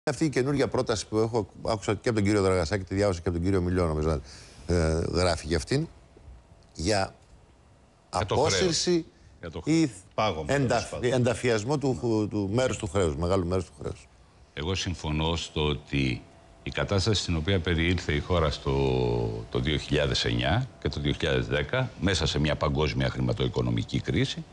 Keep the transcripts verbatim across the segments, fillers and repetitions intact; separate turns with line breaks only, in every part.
Αυτή η καινούργια πρόταση που έχω, άκουσα και από τον κύριο Δραγασάκη, τη διάβασα και από τον κύριο Μιλό, νομίζω, ε, γράφει για αυτήν, για απόσυρση ή ενταφ, ενταφιασμό του, του μέρους του χρέους, μεγάλου μέρους του χρέους.
Εγώ συμφωνώ στο ότι η κατάσταση στην οποία περιήλθε η χώρα στο, το δύο χιλιάδες εννιά και το δύο χιλιάδες δέκα, μέσα σε μια παγκόσμια χρηματοοικονομική κρίση,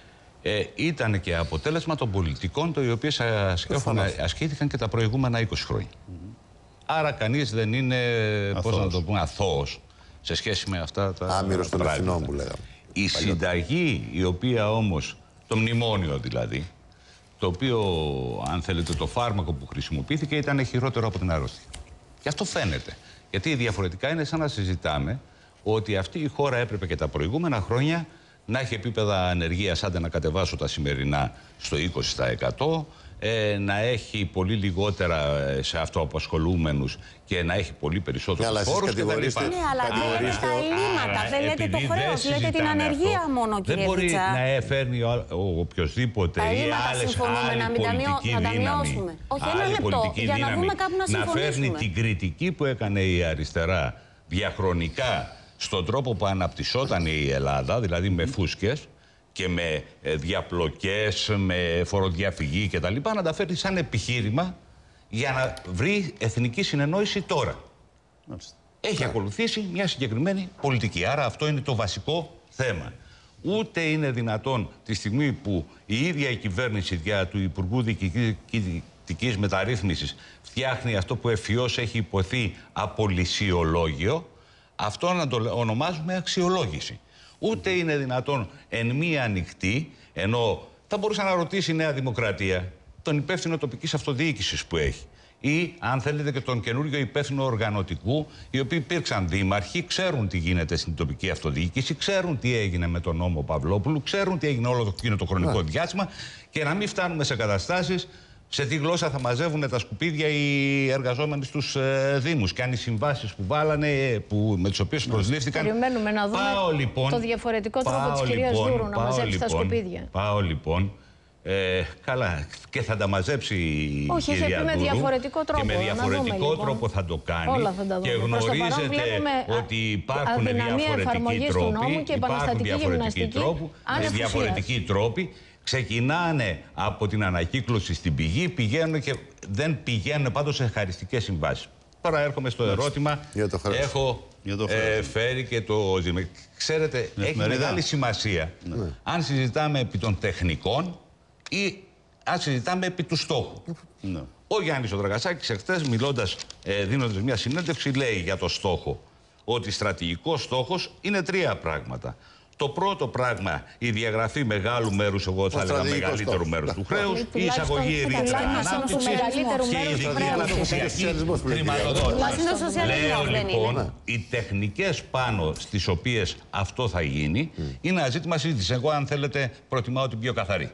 Ε, ήταν και αποτέλεσμα των πολιτικών οι οποίες ασκήθηκαν και τα προηγούμενα είκοσι χρόνια. Mm-hmm. Άρα κανείς δεν είναι, πώς να το πούμε, αθώος σε σχέση με αυτά τα
άμυρος των ευθυνών που λέγαμε.
Η συνταγή, η οποία όμως, το μνημόνιο δηλαδή, το οποίο, αν θέλετε, το φάρμακο που χρησιμοποιήθηκε ήταν χειρότερο από την αρρώστια. Και αυτό φαίνεται. Γιατί διαφορετικά είναι σαν να συζητάμε ότι αυτή η χώρα έπρεπε και τα προηγούμενα χρόνια να έχει επίπεδα ανεργίας, άντε να κατεβάσω τα σημερινά, στο είκοσι τοις εκατό, ε, να έχει πολύ λιγότερα σε αυτοαπασχολούμενους και να έχει πολύ περισσότερους φόρους κτλ.
Ναι, αλλά λέτε τα ελλείμματα, δεν λέτε το χρέος, λέτε την ανεργία αυτό. Μόνο, κύριε
Δεν μπορεί
Βίτσα.
να φέρνει ο, ο, οποιοσδήποτε ή άλλες άλλη πολιτική δύναμη,
Όχι, ένα λεπτό, για να βγούμε κάπου να συμφωνήσουμε.
Να φέρνει την κριτική που έκανε η αριστερά διαχρονικά στον τρόπο που αναπτυσσόταν η Ελλάδα, δηλαδή με φούσκες και με διαπλοκές, με φοροδιαφυγή κτλ., να τα φέρει σαν επιχείρημα για να βρει εθνική συνεννόηση τώρα. Μάλιστα. Έχει ακολουθήσει μια συγκεκριμένη πολιτική. Άρα αυτό είναι το βασικό θέμα. Ούτε είναι δυνατόν τη στιγμή που η ίδια η κυβέρνηση δια του Υπουργού Διοικητικής Μεταρρύθμισης φτιάχνει αυτό που ευφυώς έχει υποθεί απολυσιολόγιο, αυτό να το ονομάζουμε αξιολόγηση. Ούτε είναι δυνατόν εν μία ανοιχτή, ενώ θα μπορούσε να ρωτήσει η Νέα Δημοκρατία τον υπεύθυνο τοπικής αυτοδιοίκησης που έχει, ή αν θέλετε και τον καινούριο υπεύθυνο οργανωτικού, οι οποίοι υπήρξαν δήμαρχοι, ξέρουν τι γίνεται στην τοπική αυτοδιοίκηση, ξέρουν τι έγινε με τον νόμο Παυλόπουλου, ξέρουν τι έγινε όλο εκείνο το χρονικό διάστημα, και να μην φτάνουμε σε καταστάσεις σε τι γλώσσα θα μαζεύουν τα σκουπίδια οι εργαζόμενοι στους ε, Δήμους και αν οι συμβάσεις που βάλανε, που, με τις οποίες προσλήφθηκαν.
Περιμένουμε να δούμε
πάω, λοιπόν,
το διαφορετικό τρόπο της κυρίας
λοιπόν,
Δούρου να μαζέψει
λοιπόν,
τα σκουπίδια.
Πάω λοιπόν. Ε, καλά, και θα τα μαζέψει η
Όχι,
κυρία Δούρου.
Με διαφορετικό τρόπο.
Και με διαφορετικό
δούμε,
τρόπο λοιπόν. θα το κάνει.
Όλα θα τα δούμε.
Και γνωρίζετε ότι υπάρχουν διαφορετικοί τρόποι.
Και
υπάρχουν διαφορετικοί τρόποι. διαφορετικοί τρόποι. Ξεκινάνε από την ανακύκλωση στην πηγή, πηγαίνουν και δεν πηγαίνουν πάντως σε χαριστικές συμβάσεις. Τώρα έρχομαι στο ερώτημα.
Για το χρέος.
Έχω
Για το
ε, φέρει και το ζήτημα. Ξέρετε, έχει μεγάλη σημασία ναι. αν συζητάμε επί των τεχνικών ή αν συζητάμε επί του στόχου. Ναι. Ο Γιάννης ο Δραγασάκης εχθές, μιλώντας, ε, δίνοντας μια συνέντευξη, λέει για το στόχο ότι στρατηγικός στόχος είναι τρία πράγματα. Το πρώτο πράγμα, η διαγραφή μεγάλου μέρους, εγώ θα έλεγα μεγαλύτερου μέρους του χρέους, η εισαγωγή ρήτρα ανάπτυξης και η ειδική αναπτυξιακή χρηματοδότηση. Λέω λοιπόν, οι τεχνικές πάνω στις οποίες αυτό θα γίνει είναι ένα ζήτημα συζήτησης. Εγώ, αν θέλετε, προτιμάω την πιο καθαρή.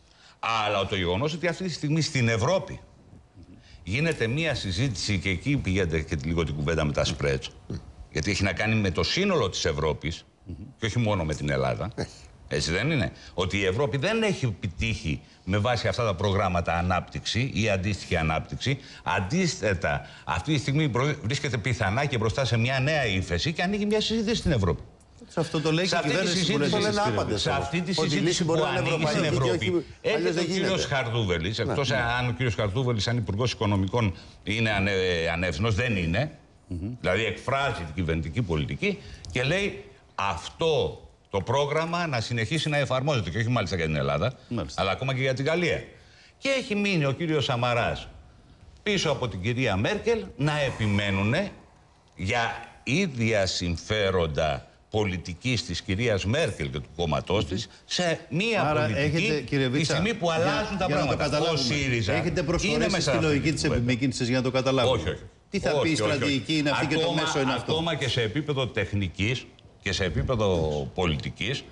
Αλλά το γεγονός ότι αυτή τη στιγμή στην Ευρώπη γίνεται μία συζήτηση, και εκεί πηγαίνετε και λίγο την κουβέντα με τα σπρέτς, γιατί έχει να κάνει με το σύνολο της Ευρώπης. Mm-hmm. Και όχι μόνο με την Ελλάδα. Mm-hmm. Έτσι δεν είναι? Ότι η Ευρώπη δεν έχει επιτύχει με βάση αυτά τα προγράμματα ανάπτυξη ή αντίστοιχη ανάπτυξη. Αντίθετα, αυτή τη στιγμή βρίσκεται πιθανά και μπροστά σε μια νέα ύφεση και ανοίγει μια συζήτηση στην Ευρώπη.
Σε αυτό το λέει και η κυβέρνηση που
λέει.
Σε αυτή τη συζήτηση που ανοίγει στην Ευρώπη, έρχεται ο κύριος Χαρδούβελης, εκτός αν ο κύριος Χαρδούβελης, σαν Υπουργός Οικονομικών, είναι ανεύθυνος, δεν είναι. Δηλαδή εκφράζει την κυβερνητική πολιτική και λέει αυτό το πρόγραμμα να συνεχίσει να εφαρμόζεται, και όχι μάλιστα για την Ελλάδα, μάλιστα, αλλά ακόμα και για την Γαλλία. Και έχει μείνει ο κύριος Σαμαράς πίσω από την κυρία Μέρκελ να επιμένουν για ίδια συμφέροντα πολιτικής της κυρίας Μέρκελ και του κόμματός της σε μία Άρα πολιτική έχετε, κύριε Βίτσα, τη στιγμή που αλλάζουν τα πράγματα. Ο ΣΥΡΙΖΑ
έχετε προσφορήσει στη λογική της επιμήκυνσης για να το καταλάβουμε.
Όχι, όχι.
Τι θα όχι, πει η στρατηγική όχι, είναι αυτή
ακόμα,
και το μέσο είναι αυτό.
Ακόμα και σε επίπεδο τεχνικής και σε επίπεδο πολιτικής,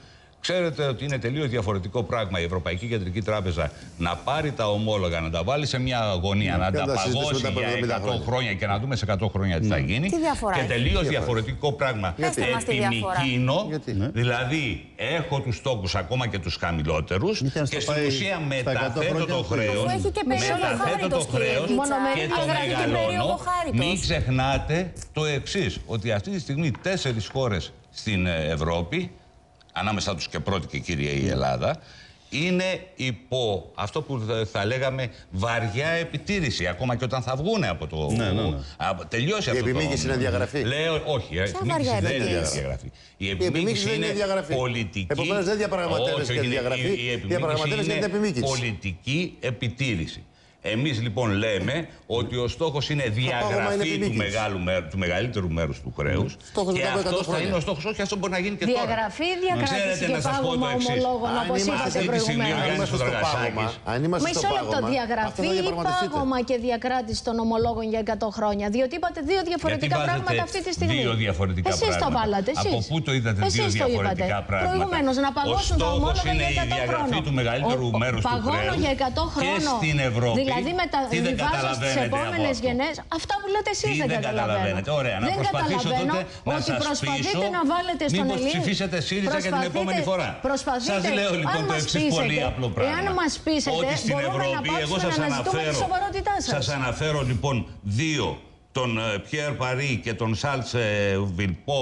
Ξέρετε ότι είναι τελείως διαφορετικό πράγμα η Ευρωπαϊκή Κεντρική Τράπεζα να πάρει τα ομόλογα, να τα βάλει σε μια γωνία, να τα παγώσει για εκατό χρόνια και να δούμε σε εκατό χρόνια τι θα γίνει.
Τι διαφορά
και τελείως
έχει.
διαφορετικό πράγμα επιμικρύνω, δηλαδή έχω τους στόχους ακόμα και τους χαμηλότερους και στην ουσία μεταθέτω το χρέος, μεταθέτω το χρέος και το μεγαλώνω. Μην ξεχνάτε το εξής, ότι αυτή τη στιγμή τέσσερις χώρες στην Ευρώπη, ανάμεσα τους και πρώτη και κύρια η Ελλάδα, είναι υπό αυτό που θα λέγαμε βαριά επιτήρηση, ακόμα και όταν θα βγουν από το...
Ναι, ναι, ναι.
Από, τελειώσει
η
αυτό
επιμήκυση
το...
είναι διαγραφή.
Λέω, όχι, η επιμήκυση δεν είναι διαγραφή. Η επιμήκυση είναι
διαγραφή.
Πολιτική...
Επομένως δεν διαπραγματεύεσαι για τη διαγραφή, διαπραγματεύεσαι για την επιμήκυση.
Πολιτική επιτήρηση. Εμείς λοιπόν λέμε ότι ο στόχος είναι διαγραφή του, μεγάλου, του μεγαλύτερου μέρους του χρέους.
Στόχος
και αυτός θα είναι ο στόχος, όχι αυτό μπορεί να γίνει και τώρα.
Διαγραφή ή διακράτηση και πάγωμα ομολόγων, όπως είπατε προηγουμένως. Μισό λεπτό, διαγραφή ή πάγωμα και διακράτηση των ομολόγων για εκατό χρόνια. Διότι είπατε δύο διαφορετικά πράγματα αυτή τη στιγμή.
Δύο διαφορετικά
πράγματα. Εσείς το βάλατε.
Από πού το είδατε δύο διαφορετικά πράγματα?
Προηγουμένως να παγώσουν τα ομόλογα για εκατό χρόνια.
Ο στόχος είναι η διαγραφή του μεγαλύτερου μέρους του χρέους και στην Ευρώπη.
Δηλαδή μεταβιβάζω στις επόμενες γενναίες. Αυτά που λέτε εσείς δεν,
δεν καταλαβαίνετε. Ωραία, να
δεν
προσπαθήσω τότε να
ότι
σας
προσπαθείτε
πείσω,
να βάλετε στον
μήπως
Ελλήνη.
ψηφίσετε ΣΥΡΙΖΑ για την επόμενη φορά. Σας λέω λοιπόν το εξής πολύ απλό πράγμα.
Εάν μας πείσετε,
ότι στην
μπορούμε
Ευρώπη,
να
εγώ σας
πάψουμε να αναζητούμε τη σοβαρότητά σας.
Σας αναφέρω λοιπόν δύο, τον Πιέρ Παρί και τον Σάλτς Βιλπό,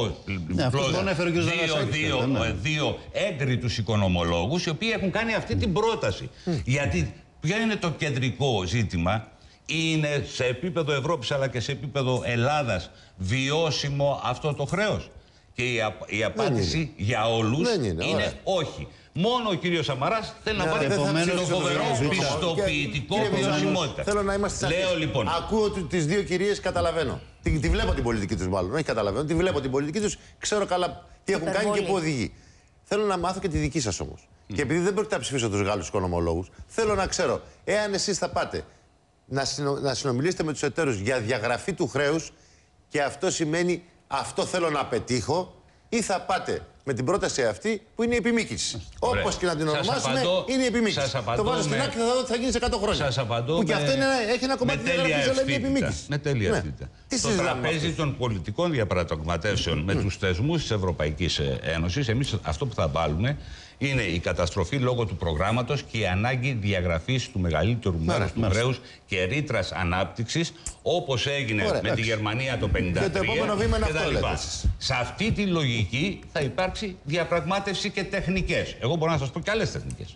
δύο έγκριτους οικονομολόγους, οι οποίοι έχουν κάνει αυτή την πρόταση. Γιατί ποιο είναι το κεντρικό ζήτημα? Είναι σε επίπεδο Ευρώπης αλλά και σε επίπεδο Ελλάδας βιώσιμο αυτό το χρέος? Και η, απ, η απάντηση είναι. για όλους είναι, είναι όχι. Μόνο ο κύριος Σαμαράς θέλει να πάρει το φοβερό πιστοποιητικό βιωσιμότητα.
Θέλω να είμαστε σαφείς.
Λέω λοιπόν.
Ακούω τις δύο κυρίες, καταλαβαίνω. Τη, τη βλέπω την πολιτική τους μάλλον. Όχι καταλαβαίνω. Τη βλέπω την πολιτική τους. Ξέρω καλά τι έχουν κάνει και πού οδηγεί. Θέλω να μάθω και τη δική σας όμως. Mm. Και επειδή δεν πρόκειται να ψηφίσω τους Γάλλους οικονομολόγους, θέλω να ξέρω, εάν εσείς θα πάτε να, συνο, να συνομιλήσετε με τους εταίρους για διαγραφή του χρέους και αυτό σημαίνει αυτό θέλω να πετύχω, ή θα πάτε με την πρόταση αυτή που είναι η επιμήκυση. Όπως και να την ονομάσουμε, απαντώ, είναι η επιμήκυση. Το βάζω στην άκρη και θα δω τι θα γίνει σε εκατό χρόνια.
Σας απαντώ
που και
με,
αυτό είναι, έχει ένα κομμάτι διαγραφής, αλλά είναι η επιμήκυση.
Με τέλεια ευθύτητα. Ναι. Στο τραπέζι των πολιτικών διαπραγματεύσεων με τους θεσμούς της Ευρωπαϊκής Ένωσης, εμείς αυτό που θα βάλουμε είναι η καταστροφή λόγω του προγράμματος και η ανάγκη διαγραφής του μεγαλύτερου μέρους του χρέους και ρήτρας ανάπτυξης, όπως έγινε Ωραία, με εντάξει. τη Γερμανία το χίλια εννιακόσια πενήντα τρία. Και το επόμενο βήμα είναι αυτό, λέτε. Σε αυτή τη λογική θα υπάρξει διαπραγμάτευση και τεχνικές. Εγώ μπορώ να σας πω και άλλες τεχνικές.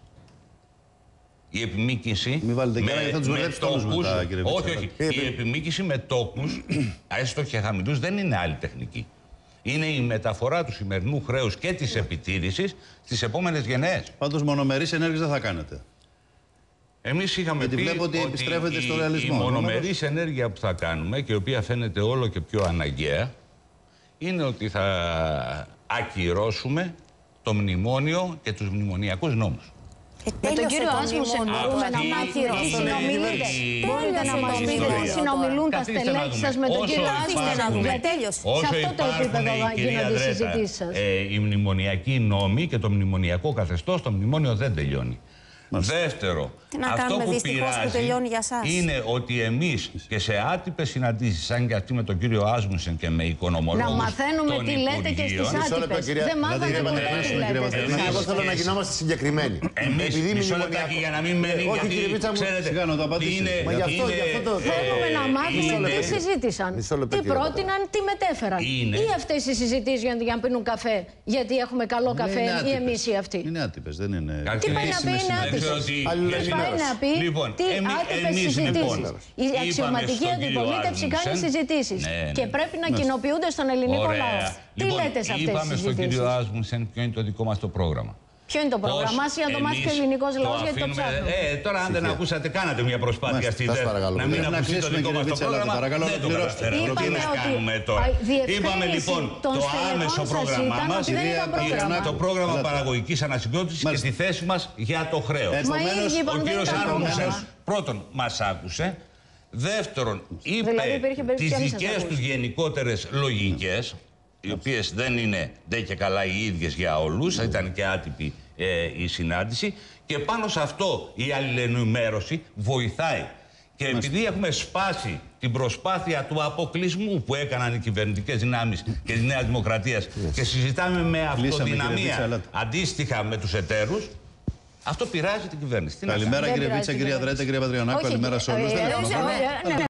Η επιμήκυση
Μην βάλετε
με,
και θα τους
με τόκους,
μετά,
όχι, όχι. Η επιμήκυση με τόκους, έστω και χαμηλούς, δεν είναι άλλη τεχνική. Είναι η μεταφορά του σημερινού χρέους και της επιτήρησης στις επόμενες γενναίες.
Πάντως μονομερείς ενέργειες δεν θα κάνετε.
Εμείς είχαμε
Γιατί
πει
βλέπω ότι, ότι επιστρέφεται στο ρεαλισμό.
Η μονομερής ενέργεια που θα κάνουμε και η οποία φαίνεται όλο και πιο αναγκαία είναι ότι θα ακυρώσουμε το μνημόνιο και τους μνημονιακούς νόμους.
Με τον κύριο Άσμουσεν μπορούμε να ακυρώσουμε. Μπορείτε να μας πείτε τι συνομιλούν τα στελέχη σας με τον κύριο Άσμουσεν? Γιατί σε αυτό το επίπεδο γίνονται οι συζητήσεις σας.
Οι μνημονιακοί νόμοι και το μνημονιακό καθεστώς, το μνημόνιο δεν τελειώνει. Δεύτερο, αυτό που πειράζει είναι ότι εμείς και σε άτυπες συναντήσεις, σαν και αυτή με τον κύριο Άσμουσεν και με οικονομολόγους,
να μαθαίνουμε τι λέτε και στις άτυπες. Δεν μάθατε ποτέ τι λέτε.
Εγώ θέλω να γινόμαστε συγκεκριμένοι.
Εμείς, μισό λεπτάκι για να μην μένει, γιατί ξέρετε, είναι...
Θέλουμε να μάθουμε τι συζήτησαν, τι πρότειναν, τι μετέφεραν. Ή αυτές οι συζητήσεις για να πίνουν καφέ, γιατί έχουμε καλό καφέ ή εμείς ή αυτοί.
Είναι άτυπες, δεν είναι...
Τι πάει να πει είναι άτυπες? Τι πάει να πει, τι άτυπες συζητήσεις. Η αξιωματική αντιπολίτευση κάνει συζητήσεις και πρέπει να κοινοποιούνται στον ελληνικό λαό. Τι λέτε σε αυτές τις συζητήσεις?
Είπαμε στον κύριο Άσμουσεν ποιο είναι το δικό μας το πρόγραμμα.
Ποιο είναι το πρόγραμμά μας για να το μάθει και ο ελληνικός λαός, γιατί το ψάχνουμε.
Ε, τώρα, αν δεν ακούσατε, κάνατε μια προσπάθεια στη ΔΕΔ να μην ακούσετε το δικό μας το πρόγραμμα. Δεν το καταφέραμε. Τι να κάνουμε τώρα? Είπαμε λοιπόν το άμεσο πρόγραμμά μας, το πρόγραμμα παραγωγικής ανασυγκρότησης και τη θέση μας για το χρέος. Ο κύριος Άσμουσεν πρώτον μας άκουσε. Δεύτερον, είπε τις δικές του γενικότερες λογικές. οι οποίες δεν είναι ντε και καλά οι ίδιες για όλους, θα ήταν και άτυπη ε, η συνάντηση. Και πάνω σε αυτό η αλληλενημέρωση βοηθάει. Και επειδή έχουμε σπάσει την προσπάθεια του αποκλεισμού που έκαναν οι κυβερνητικές δυνάμεις και της Νέας Δημοκρατίας και συζητάμε με αυτοδυναμία αντίστοιχα με τους εταίρους, αυτό πειράζει την κυβέρνηση.
Καλημέρα κύριε Βίτσα, κυρία Δρέτα, κύριε Πατριανάκου, καλημέρα σε όλους.